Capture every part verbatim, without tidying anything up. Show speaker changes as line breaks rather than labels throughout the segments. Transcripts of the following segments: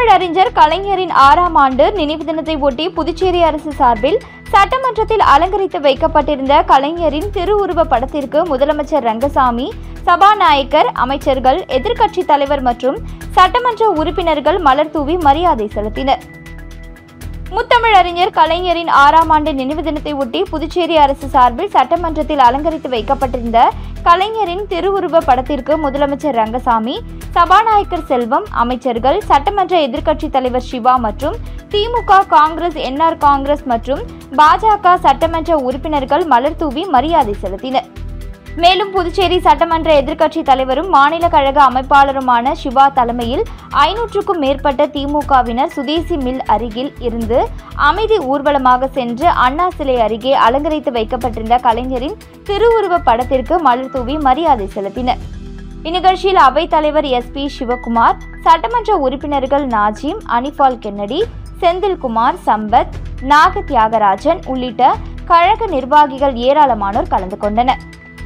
முத்தமிழறிஞர் கலைஞரின் ஆறாம் ஆண்டு நினைவு தினத்தை ஒட்டி புதுச்சேரி அரசு சார்பில் சட்டமன்றத்தில் அலங்கரித்து வைக்கப்பட்டிருந்த கலைஞரின் திருவுருவ படத்திற்கு முதலமைச்சர் ரங்கசாமி, சபாநாயகர், அமைச்சர்கள், எதிர்க்கட்சித் தலைவர் மற்றும் சட்டமன்ற உறுப்பினர்கள் மலர் தூவி மரியாதை செலுத்தினர். முத்தமிழறிஞர் கலைஞரின் ஆறாம் ஆண்டு நினைவு தினத்தை ஒட்டி புதுச்சேரி அரசு சார்பில் சட்டமன்றத்தில் அலங்கரித்து வைக்கப்பட்டிருந்த கலைஞரின் திருவுருவ படத்திற்கு முதலமைச்சர் ரங்கசாமி, சபாநாயகர் செல்வம், அமைச்சர்கள், சட்டமன்ற எதிர்க்கட்சித் தலைவர் சிவா மற்றும் திமுக, காங்கிரஸ், என்ஆர் காங்கிரஸ் மற்றும் பாஜக சட்டமன்ற உறுப்பினர்கள் மலர் தூவி மரியாதை செலுத்தினர். மேலும் புதுச்சேரி சட்டமன்ற எதிர்க்கட்சித் தலைவரும் மாநில கழக அமைப்பாளருமான சிவா தலைமையில் ஐநூற்றுக்கும் மேற்பட்ட திமுகவினர் சுதேசி மில் அருகில் இருந்து அமைதி ஊர்வலமாக சென்று அண்ணா சிலை அருகே அலங்கரித்து வைக்கப்பட்டிருந்த கலைஞரின் திருவுருவ படத்திற்கு மலர் தூவி மரியாதை செலுத்தினர். இந்நிகழ்ச்சியில் அவைத் தலைவர் எஸ் பி சிவகுமார், சட்டமன்ற உறுப்பினர்கள் நாஜிம், அனிபால் கென்னடி, செந்தில்குமார், சம்பத், நாக தியாகராஜன் உள்ளிட்ட கழக நிர்வாகிகள் ஏராளமானோர் கலந்து கொண்டனர்.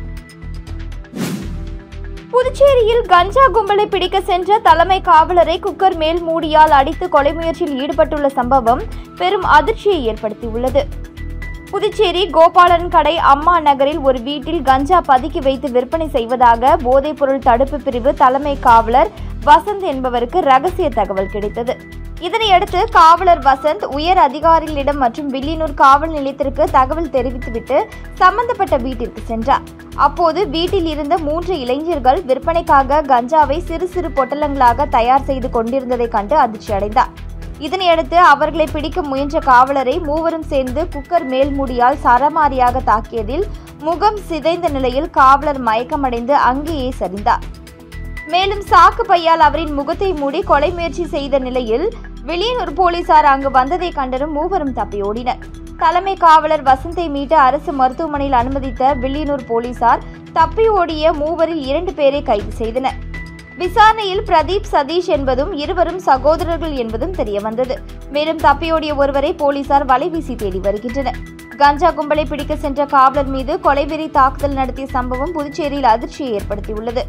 புதுச்சேரியில் கஞ்சா கும்பலை பிடிக்க சென்ற தலைமை காவலரை குக்கர் மேல் மூடியால் அடித்து கொலை முயற்சியில் ஈடுபட்டுள்ள சம்பவம் பெரும் அதிர்ச்சியை ஏற்படுத்தியுள்ளது. புதுச்சேரி கோபாலன் கடை அம்மா நகரில் ஒரு வீட்டில் கஞ்சா பதுக்கி வைத்து விற்பனை செய்வதாக போதைப்பொருள் தடுப்பு பிரிவு தலைமை காவலர் வசந்த் என்பவருக்கு ரகசிய தகவல் கிடைத்தது. இதனையடுத்து காவலர் வசந்த் உயர் அதிகாரிகளிடம் மற்றும் வில்லியனூர் காவல் நிலையத்திற்கு தகவல் தெரிவித்துவிட்டு சம்பந்தப்பட்ட வீட்டிற்கு சென்றார். அப்போது வீட்டில் இருந்த மூன்று இளைஞர்கள் விற்பனைக்காக கஞ்சாவை சிறு சிறு பொட்டலங்களாக தயார் செய்து கொண்டிருந்ததை கண்டு அதிர்ச்சி அடைந்தார். இதனையடுத்து அவர்களை பிடிக்க முயன்ற காவலரை மூவரும் சேர்ந்து குக்கர் மேல்மூடியால் சரமாரியாக தாக்கியதில் முகம் சிதைந்த நிலையில் காவலர் மயக்கமடைந்து அங்கேயே சரிந்தார். மேலும் சாக்கு பையால் அவரின் முகத்தை மூடி கொலை முயற்சி செய்த நிலையில் வில்லியனூர் போலீசார் அங்கு வந்ததை கண்டதும் மூவரும் தப்பியோடினர். தலைமை காவலர் வசந்தை மீட்டு அரசு மருத்துவமனையில் அனுமதித்த வில்லியனூர் போலீசார் தப்பி ஓடிய மூவரில் இரண்டு பேரை கைது செய்தனர். விசாரணையில் பிரதீப், சதீஷ் என்பதும் இருவரும் சகோதரர்கள் என்பதும் தெரியவந்தது. மேலும் தப்பியோடிய ஒருவரை போலீசார் வலைவீசி தேடி வருகின்றனர். கஞ்சா கும்பலை பிடிக்க சென்ற காவலர் மீது கொலைவெறி தாக்குதல் நடத்திய சம்பவம் புதுச்சேரியில் அதிர்ச்சியை ஏற்படுத்தியுள்ளது.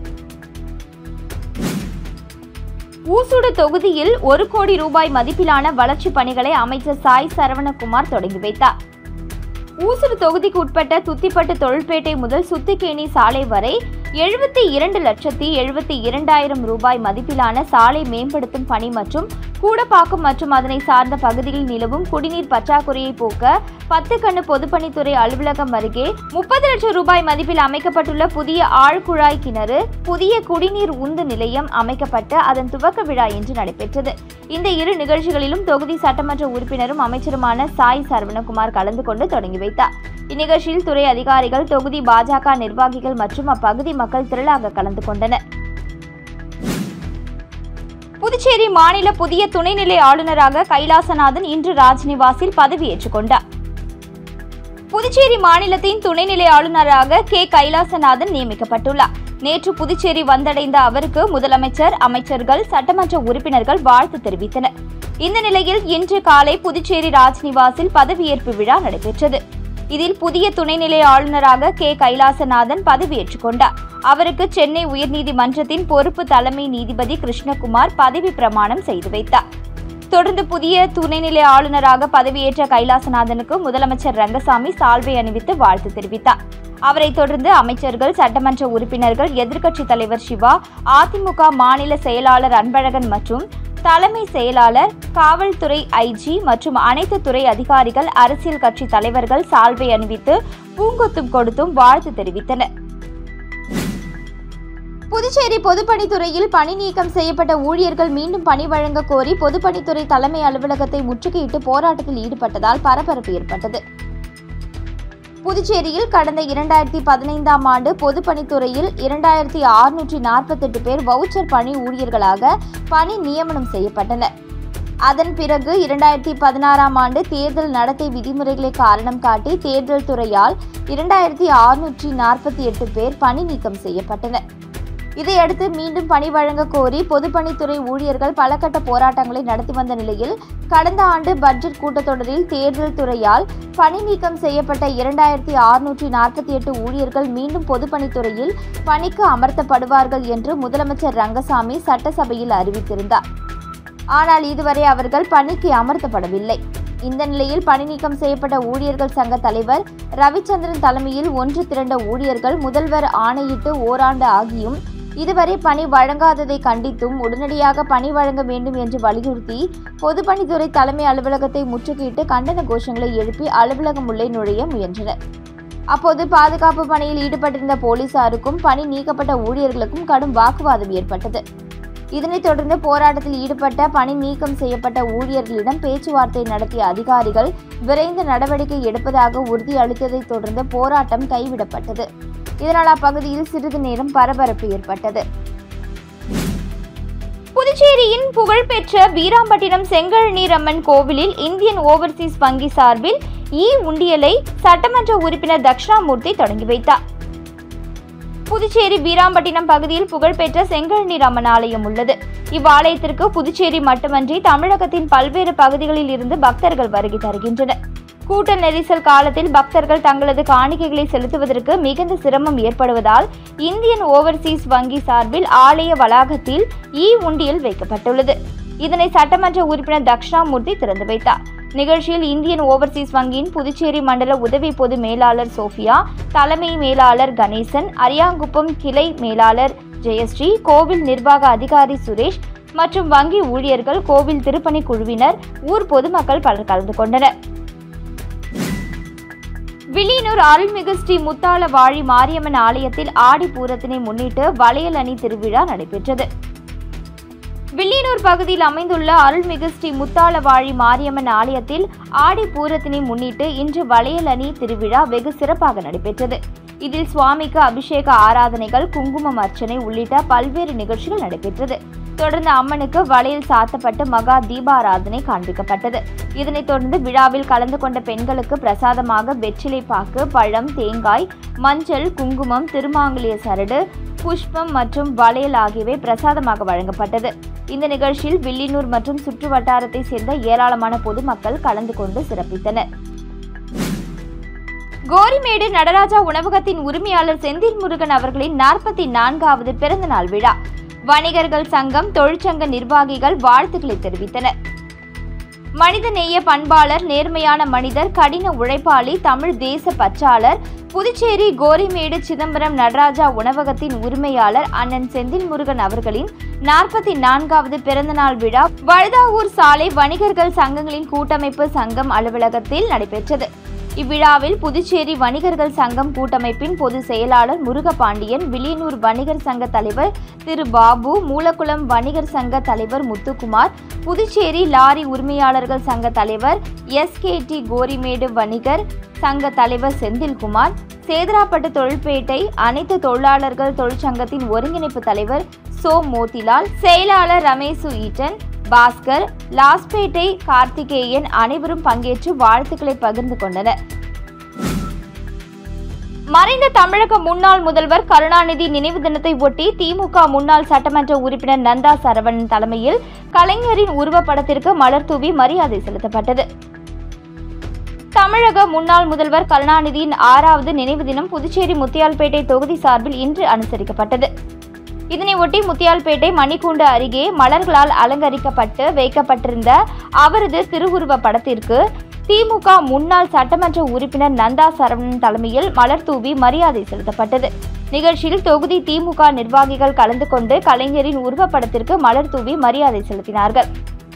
ஊசுடு தொகுதியில் ஒரு கோடி ரூபாய் மதிப்பிலான வளர்ச்சிப் பணிகளை அமைச்சர் சாய் சரவணகுமார் தொடங்கி வைத்தார். ஊசுடு தொகுதிக்கு உட்பட்ட துத்திப்பட்டு தொழில்பேட்டை முதல் சுத்திகேணி சாலை வரை எழுபத்தி இரண்டு லட்சத்தி எழுபத்தி இரண்டாயிரம் ரூபாய் மதிப்பிலான சாலை மேம்படுத்தும் பணி மற்றும் கூடப்பாக்கம் மற்றும் அதனை சார்ந்த பகுதிகளில் நிலவும் குடிநீர் பற்றாக்குறையை போக்க பத்து கண்ணு பொதுப்பணித்துறை அலுவலகம் அருகே முப்பது லட்சம் ரூபாய் மதிப்பில் அமைக்கப்பட்டுள்ள புதிய ஆழ்குழாய் கிணறு, புதிய குடிநீர் உந்து நிலையம் அமைக்கப்பட்டு அதன் துவக்க விழா இன்று நடைபெற்றது. இந்த இரு நிகழ்ச்சிகளிலும் தொகுதி சட்டமன்ற உறுப்பினரும் அமைச்சருமான சாய் சரவணகுமார் கலந்து கொண்டு தொடங்கி வைத்தார். இந்நிகழ்ச்சியில் துறை அதிகாரிகள், தொகுதி பாஜக நிர்வாகிகள் மற்றும் அப்பகுதி மக்கள் திரளாக கலந்து கொண்டனர். புதுச்சேரி மாநில புதிய துணைநிலை ஆளுநராக கைலாசநாதன் இன்று ராஜ்நிவாசில் பதவியேற்றுக் கொண்டார். புதுச்சேரி மாநிலத்தின் துணைநிலை ஆளுநராக கே கைலாசநாதன் நியமிக்கப்பட்டுள்ளார். நேற்று புதுச்சேரி வந்தடைந்த அவருக்கு முதலமைச்சர், அமைச்சர்கள், சட்டமன்ற உறுப்பினர்கள் வாழ்த்து தெரிவித்தனர். இந்த நிலையில் இன்று காலை புதுச்சேரி ராஜ்நிவாசில் பதவியேற்பு விழா நடைபெற்றது. இதில் புதிய துணைநிலை ஆளுநராக கே கைலாசநாதன் பதவியேற்றுக் கொண்டார். அவருக்கு சென்னை உயர்நீதிமன்றத்தின் பொறுப்பு தலைமை நீதிபதி கிருஷ்ணகுமார் பதவி பிரமாணம் செய்து வைத்தார். தொடர்ந்து புதிய துணைநிலை ஆளுநராக பதவியேற்ற கைலாசநாதனுக்கு முதலமைச்சர் ரங்கசாமி சால்வை அணிவித்து வாழ்த்து தெரிவித்தார். அவரை தொடர்ந்து அமைச்சர்கள், சட்டமன்ற உறுப்பினர்கள், எதிர்க்கட்சித் தலைவர் சிவா, அதிமுக மாநில செயலாளர் அன்பழகன் மற்றும் தலைமை செயலாளர், காவல்துறை ஐஜி மற்றும் அனைத்து துறை அதிகாரிகள், அரசியல் கட்சி தலைவர்கள் சால்வை அணிவித்து பூங்கொத்தும் கொடுத்தும் வாழ்த்து தெரிவித்தனர். புதுச்சேரி பொதுப்பணித்துறையில் பணி நீக்கம் செய்யப்பட்ட ஊழியர்கள் மீண்டும் பணி வழங்க கோரி பொதுப்பணித்துறை தலைமை அலுவலகத்தை முற்றுகையிட்டு போராட்டத்தில் ஈடுபட்டதால் பரபரப்பு ஏற்பட்டது. புதுச்சேரியில் கடந்த இரண்டாயிரத்தி பதினைந்தாம் ஆண்டு பொதுப்பணித்துறையில் இரண்டாயிரத்தி அறுநூற்றி நாற்பத்தி எட்டு பேர் வவுச்சர் பணி ஊழியர்களாக பணி நியமனம் செய்யப்பட்டனர். அதன் பிறகு இரண்டாயிரத்தி பதினாறாம் ஆண்டு தேர்தல் நடத்தை விதிமுறைகளை காரணம் காட்டி தேர்தல் துறையால் இரண்டாயிரத்தி அறுநூற்றி நாற்பத்தி எட்டு பேர் பணி நீக்கம் செய்யப்பட்டனர். இதையடுத்து மீண்டும் பணி வழங்க கோரி பொதுப்பணித்துறை ஊழியர்கள் பல கட்ட போராட்டங்களை நடத்தி வந்த நிலையில் கடந்த ஆண்டு பட்ஜெட் கூட்டத்தொடரில் தேர்தல் துறையால் பணி நீக்கம் செய்யப்பட்ட இரண்டாயிரத்தி அறுநூற்றி நாற்பத்தி எட்டு ஊழியர்கள் மீண்டும் பொதுப்பணித்துறையில் பணிக்கு அமர்த்தப்படுவார்கள் என்று முதலமைச்சர் ரங்கசாமி சட்டசபையில் அறிவித்திருந்தார். ஆனால் இதுவரை அவர்கள் பணிக்கு அமர்த்தப்படவில்லை. இந்த நிலையில் பணி நீக்கம் செய்யப்பட்ட ஊழியர்கள் சங்க தலைவர் ரவிச்சந்திரன் தலைமையில் ஒன்று திரண்ட ஊழியர்கள் முதல்வர் ஆணையிட்டு ஓராண்டு ஆகியும் இதுவரை பணி வழங்காததை கண்டித்தும் உடனடியாக பணி வழங்க வேண்டும் என்று வலியுறுத்தி பொதுப்பணித்துறை தலைமை அலுவலகத்தை முற்றுகையிட்டு கண்டன கோஷங்களை எழுப்பி அலுவலகம் உள்ளே நுழைய முயன்றனர். அப்போது பாதுகாப்பு பணியில் ஈடுபட்டிருந்த போலீசாருக்கும் பணி நீக்கப்பட்ட ஊழியர்களுக்கும் கடும் வாக்குவாதம் ஏற்பட்டது. இதனைத் தொடர்ந்து போராட்டத்தில் ஈடுபட்ட பணி நீக்கம் செய்யப்பட்ட ஊழியர்களிடம் பேச்சுவார்த்தை நடத்திய அதிகாரிகள் விரைந்து நடவடிக்கை எடுப்பதாக உறுதியளித்ததைத் தொடர்ந்து போராட்டம் கைவிடப்பட்டது. இதனால் அப்பகுதியில் சிறிது நேரம் பரபரப்பு ஏற்பட்டது. புதுச்சேரியின் புகழ்பெற்ற வீராம்பட்டினம் செங்கழநீரம்மன் கோவிலில் இந்தியன் ஓவர்சீஸ் வங்கி சார்பில் இ உண்டியலை சட்டமன்ற உறுப்பினர் தட்சிணாமூர்த்தி தொடங்கி வைத்தார். புதுச்சேரி வீராம்பட்டினம் பகுதியில் புகழ்பெற்ற செங்கழநீர் அம்மன் ஆலயம் உள்ளது. இவ்வாலயத்திற்கு புதுச்சேரி மட்டுமன்றி தமிழகத்தின் பல்வேறு பகுதிகளில் இருந்து பக்தர்கள் வருகை தருகின்றனர். கூட்ட நெரிசல் காலத்தில் பக்தர்கள் தங்களது காணிக்கைகளை செலுத்துவதற்கு மிகுந்த சிரமம் ஏற்படுவதால் இந்தியன் ஓவர்சீஸ் வங்கி சார்பில் ஆலய வளாகத்தில் இ உண்டியல் வைக்கப்பட்டுள்ளது. இதனை சட்டமன்ற உறுப்பினர் தட்சிணாமூர்த்தி திறந்து வைத்தார். நிகழ்ச்சியில் இந்தியன் ஓவர்சீஸ் வங்கியின் புதுச்சேரி மண்டல உதவி பொது மேலாளர் சோஃபியா, தலைமை மேலாளர் கணேசன், அரியாங்குப்பம் கிளை மேலாளர் ஜெயஸ்ரீ, கோவில் நிர்வாக அதிகாரி சுரேஷ் மற்றும் வங்கி ஊழியர்கள், கோவில் திருப்பணி குழுவினர், ஊர் பொதுமக்கள் பலர் கலந்து கொண்டனர். வில்லியனூர் அருள்மிகு ஸ்ரீ முத்தாள வாழி மாரியம்மன் ஆலயத்தில் ஆடி பூரத்தினை முன்னிட்டு வளையல் அணி திருவிழா நடைபெற்றது. வில்லியனூர் பகுதியில் அமைந்துள்ள அருள்மிகு ஸ்ரீ முத்தாள வாழி மாரியம்மன் ஆலயத்தில் ஆடி பூரத்தினை முன்னிட்டு இன்று வளையல் அணி திருவிழா வெகு சிறப்பாக நடைபெற்றது. இதில் சுவாமிக்கு அபிஷேக ஆராதனைகள், குங்குமம் அர்ச்சனை உள்ளிட்ட பல்வேறு நிகழ்ச்சிகள் நடைபெற்றது. தொடர்ந்து அம்மனுக்கு வளையல் சாத்தப்பட்டு மகா தீபாராதனை காண்பிக்கப்பட்டது. இதனைத் தொடர்ந்து விழாவில் கலந்து கொண்ட பெண்களுக்கு பிரசாதமாக வெற்றிலை பாக்கு, பழம், தேங்காய், மஞ்சள், குங்குமம், திருமாங்கல்ய சரடு, புஷ்பம் மற்றும் வளையல் ஆகியவை பிரசாதமாக வழங்கப்பட்டது. இந்த நிகழ்ச்சியில் வில்லியனூர் மற்றும் சுற்று வட்டாரத்தை சேர்ந்த ஏராளமான பொதுமக்கள் கலந்து கொண்டு சிறப்பித்தனர். கோரிமேடு நடராஜா உணவகத்தின் உரிமையாளர் செந்தில் முருகன் அவர்களின் நாற்பத்தி நான்காவது பிறந்தநாள் விழா வணிகர்கள் சங்கம், தொழிற்சங்க நிர்வாகிகள் வாழ்த்துக்களை தெரிவித்தனர். மனிதநேய பண்பாளர், நேர்மையான மனிதர், கடின உழைப்பாளி, தமிழ் தேச பற்றாளர், புதுச்சேரி கோரிமேடு சிதம்பரம் நடராஜா உணவகத்தின் உரிமையாளர் அண்ணன் செந்தில் முருகன் அவர்களின் நாற்பத்தி நான்காவது பிறந்தநாள் விழா வழுதாவூர் சாலை வணிகர்கள் சங்கங்களின் கூட்டமைப்பு சங்கம் அலுவலகத்தில் நடைபெற்றது. இவ்விழாவில் புதுச்சேரி வணிகர்கள் சங்கம் கூட்டமைப்பின் பொதுச் செயலாளர் முருகபாண்டியன், வில்லியனூர் வணிகர் சங்க தலைவர் திரு பாபு, மூலக்குளம் வணிகர் சங்க தலைவர் முத்துக்குமார், புதுச்சேரி லாரி உரிமையாளர்கள் சங்க தலைவர் எஸ் கே டி, கோரிமேடு வணிகர் சங்க தலைவர் செந்தில்குமார், சேதராப்பட்டு தொழில்பேட்டை அனைத்து தொழிலாளர்கள் தொழிற்சங்கத்தின் ஒருங்கிணைப்பு தலைவர் சோ மோதிலால், செயலாளர் ரமேசு ஈட்டன், பாஸ்கர், லாஸ்பேட்டை கார்த்திகேயன் அனைவரும் பங்கேற்று வாழ்த்துக்களை பகிர்ந்து கொண்டனர். மறைந்த தமிழக முன்னாள் முதல்வர் கருணாநிதி நினைவு தினத்தை ஒட்டி திமுக முன்னாள் சட்டமன்ற உறுப்பினர் நந்தா சரவணன் தலைமையில் கலைஞரின் உருவப்படத்திற்கு மலர் தூவி மரியாதை செலுத்தப்பட்டது. தமிழக முன்னாள் முதல்வர் கருணாநிதியின் ஆறாவது நினைவு தினம் புதுச்சேரி முத்தியால்பேட்டை தொகுதி சார்பில் இன்று அனுசரிக்கப்பட்டது. இதனையொட்டி முத்தியால்பேட்டை மணிக்கூண்டு அருகே மலர்களால் அலங்கரிக்கப்பட்டு வைக்கப்பட்டிருந்த அவரது திருவுருவ படத்திற்கு திமுக முன்னாள் சட்டமன்ற உறுப்பினர் நந்தா சரவணன் தலைமையில் மலர் தூவி மரியாதை செலுத்தப்பட்டது. நிகழ்ச்சியில் தொகுதி திமுக நிர்வாகிகள் கலந்து கொண்டு கலைஞரின் உருவப்படத்திற்கு மலர் தூவி மரியாதை செலுத்தினார்கள்.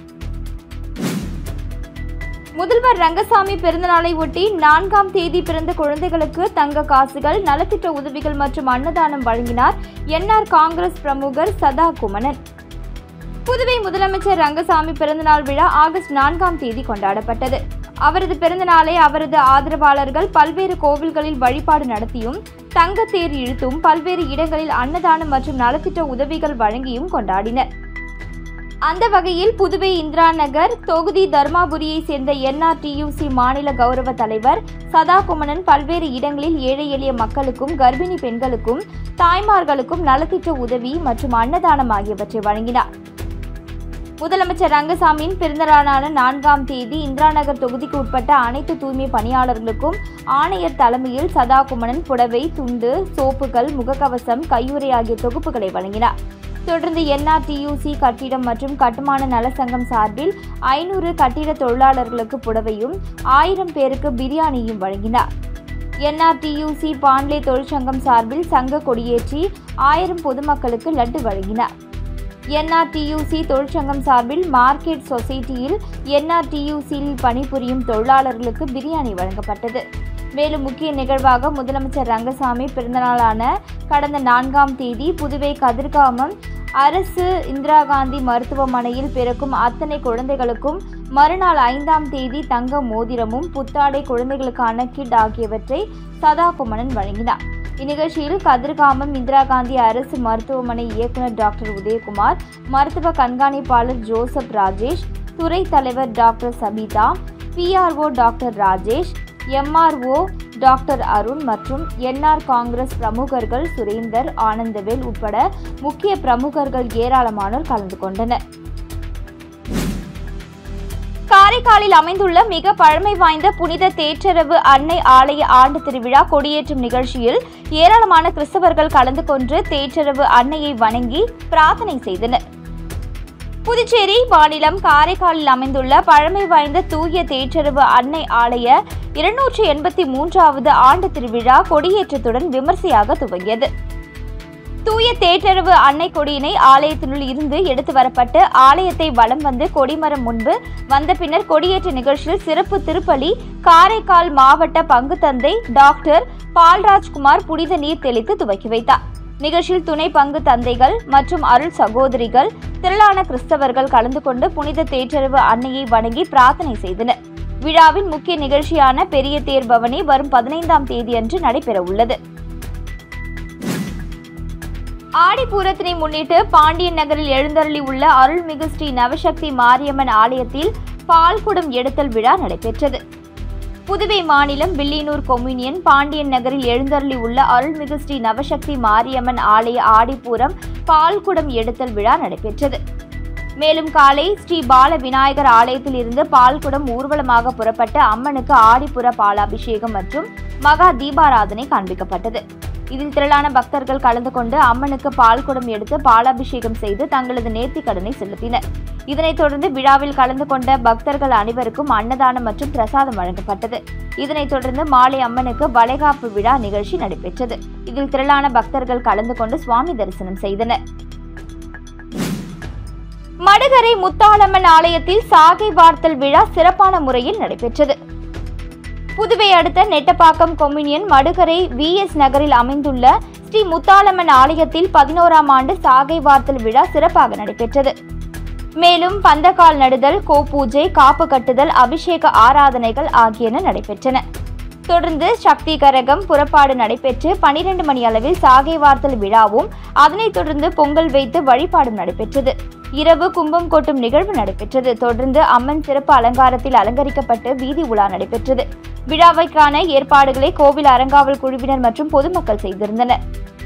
முதல்வர் ரங்கசாமி பிறந்தநாளை ஒட்டி நான்காம் தேதி பிறந்த குழந்தைகளுக்கு தங்க காசுகள், நலத்திட்ட உதவிகள் மற்றும் அன்னதானம் வழங்கினார் என்ஆர் காங்கிரஸ் பிரமுகர் சதா குமணன். புதுவை முதலமைச்சர் ரங்கசாமி பிறந்தநாள் விழா ஆகஸ்ட் நான்காம் தேதி கொண்டாடப்பட்டது. அவரது பிறந்தநாளை அவரது ஆதரவாளர்கள் பல்வேறு கோவில்களில் வழிபாடு நடத்தியும், தங்கத்தேர் இழுத்தும், பல்வேறு இடங்களில் அன்னதானம் மற்றும் நலத்திட்ட உதவிகள் வழங்கியும் கொண்டாடினர். அந்த வகையில் புதுவை இந்திரா நகர் தொகுதி தர்மாபுரியை சேர்ந்த என்ஆர்டியூசி மாநில கௌரவ தலைவர் சதா குமணன் பல்வேறு இடங்களில் ஏழை எளிய மக்களுக்கும், கர்ப்பிணி பெண்களுக்கும், தாய்மார்களுக்கும் நலத்திட்ட உதவி மற்றும் அன்னதானம் ஆகியவற்றை வழங்கினார். முதலமைச்சர் ரங்கசாமியின் பிறந்தநாளான நான்காம் தேதி இந்திரா நகர் தொகுதிக்கு உட்பட்ட அனைத்து தூய்மை பணியாளர்களுக்கும் ஆணையர் தலைமையில் சதா குமணன் புடவை, துண்டு, சோப்புகள், முகக்கவசம், கையுறை ஆகிய தொகுப்புகளை வழங்கினார். தொடர்ந்து என்ஆர்டியூசி கட்டிடம் மற்றும் கட்டுமான நலசங்கம் சார்பில் ஐநூறு கட்டிட தொழிலாளர்களுக்கு புடவையும் ஆயிரம் பேருக்கு பிரியாணியும் வழங்கினார். என்ஆர்டியூசி பாண்லே தொழிற்சங்கம் சார்பில் சங்க கொடியேற்றி ஆயிரம் பொதுமக்களுக்கு லட்டு வழங்கினார். என்ஆர்டியூசி தொழிற்சங்கம் சார்பில் மார்க்கெட் சொசைட்டியில் என்ஆர்டியூசியில் பணிபுரியும் தொழிலாளர்களுக்கு பிரியாணி வழங்கப்பட்டது. மேலும் முக்கிய நிகழ்வாக முதலமைச்சர் ரங்கசாமி பிறந்தநாளான கடந்த நான்காம் தேதி புதுவை கதிர்காமம் அரசு இந்திரா காந்தி மருத்துவமனையில் பிறக்கும் அத்தனை குழந்தைகளுக்கும் மறுநாள் ஐந்தாம் தேதி தங்க மோதிரமும் புத்தாடை குழந்தைகளுக்கான கிட் ஆகியவற்றை சதாகுமணன் வழங்கினார். இந்நிகழ்ச்சியில் கதிர்காமம் இந்திரா காந்தி அரசு மருத்துவமனை இயக்குநர் டாக்டர் உதயகுமார், மருத்துவ கண்காணிப்பாளர் ஜோசப் ராஜேஷ், துறை தலைவர் doctor Sabitha, PRO doctor Rajesh, MRO doctor Arun மற்றும் என்ஆர் காங்கிரஸ் பிரமுகர்கள் சுரேந்தர், ஆனந்தவேல் உட்பட முக்கிய பிரமுகர்கள் ஏராளமானோர் கலந்து கொண்டனர். காரைக்காலில் அமைந்துள்ள மிக பழமை வாய்ந்த புனித தேற்றரவு அன்னை ஆலய ஆண்டு திருவிழா கொடியேற்றும் நிகழ்ச்சியில் ஏராளமான கிறிஸ்தவர்கள் கலந்து கொண்டு தேற்றரவு அன்னையை வணங்கி பிரார்த்தனை செய்தனர். புதுச்சேரி மாநிலம் காரைக்காலில் அமைந்துள்ள பழமை வாய்ந்த தூய தேற்றரவு அன்னை ஆலய இருநூற்றி எண்பத்தி மூன்றாவது ஆண்டு திருவிழா கொடியேற்றத்துடன் விமர்சையாக துவங்கியது. தூய தேற்றரவு அன்னை கொடியினை ஆலயத்தினுள் இருந்து எடுத்து வரப்பட்டு ஆலயத்தை வலம் வந்து கொடிமரம் முன்பு வந்த பின்னர் கொடியேற்ற நிகழ்ச்சியில் சிறப்பு திருப்பலி காரைக்கால் மாவட்ட பங்கு தந்தை டாக்டர் பால்ராஜ்குமார் புனித நீர் தெளித்து துவக்கி வைத்தார். நிகழ்ச்சியில் துணை பங்கு தந்தைகள் மற்றும் அருள் சகோதரிகள், திரளான கிறிஸ்தவர்கள் கலந்து கொண்டு புனித தேற்றரவு அன்னையை வணங்கி பிரார்த்தனை செய்தனர். விழாவின் முக்கிய நிகழ்ச்சியான பெரிய தேர் பவனி வரும் பதினைந்தாம் தேதி அன்று நடைபெறவுள்ளது. ஆடிப்பூரத்தினை முன்னிட்டு பாண்டியன் நகரில் எழுந்தருளி உள்ள அருள்மிகு ஸ்ரீ நவசக்தி மாரியம்மன் ஆலயத்தில் பால்குடம் எடுத்தல் விழா நடைபெற்றது. புதுவை மாநிலம் வில்லியனூர் கொம்யூனியன் பாண்டியன் நகரில் எழுந்தருளி உள்ள அருள்மிகு ஸ்ரீ நவசக்தி மாரியம்மன் ஆலய ஆடிப்பூரம் பால்குடம் எடுத்தல் விழா நடைபெற்றது. மேலும் காலை ஸ்ரீ பால விநாயகர் ஆலயத்தில் இருந்து பால்குடம் ஊர்வலமாக புறப்பட்டு அம்மனுக்கு ஆடிப்புற பாலாபிஷேகம் மற்றும் மகா தீபாராதனை காண்பிக்கப்பட்டது. இதில் திரளான பக்தர்கள் கலந்து கொண்டு அம்மனுக்கு பால்குடம் எடுத்து பாலாபிஷேகம் செய்து தங்களது நேர்த்திக் கடனை செலுத்தினர். இதனைத் தொடர்ந்து விழாவில் கலந்து கொண்ட பக்தர்கள் அனைவருக்கும் அன்னதானம் மற்றும் பிரசாதம் வழங்கப்பட்டது. இதனைத் தொடர்ந்து மாலை அம்மனுக்கு வளைகாப்பு விழா நிகழ்ச்சி நடைபெற்றது. இதில் திரளான பக்தர்கள் கலந்து கொண்டு சுவாமி தரிசனம் செய்தனர். மடுகரை முத்தாளம்மன் ஆலயத்தில் சாகை வார்த்தல் விழா சிறப்பான முறையில் நடைபெற்றது. புதுவை அடுத்த நெட்டப்பாக்கம் கொம்யூனியன் மடுகரை வி எஸ் நகரில் அமைந்துள்ள ஸ்ரீ முத்தாளம்மன் ஆலயத்தில் பதினோராம் ஆண்டு சாகை வார்த்தல் விழா சிறப்பாக நடைபெற்றது. மேலும் பந்தக்கால் நடுதல், கோபூஜை, காப்பு கட்டுதல், அபிஷேக ஆராதனைகள் ஆகியன நடைபெற்றன. தொடர்ந்து சக்தி கரகம் புறப்பாடு நடைபெற்று பனிரெண்டு மணி அளவில் சாகை வார்த்தல் விழாவும் அதனைத் தொடர்ந்து பொங்கல் வைத்து வழிபாடும் நடைபெற்றது. இரவு கும்பம் கொட்டும் நிகழ்வு நடைபெற்றது. தொடர்ந்து அம்மன் சிறப்பு அலங்காரத்தில் அலங்கரிக்கப்பட்டு வீதி உலா நடைபெற்றது. விழாவைக்கான ஏற்பாடுகளை கோவில் அறங்காவல் குழுவினர் மற்றும் பொதுமக்கள் செய்திருந்தனர்.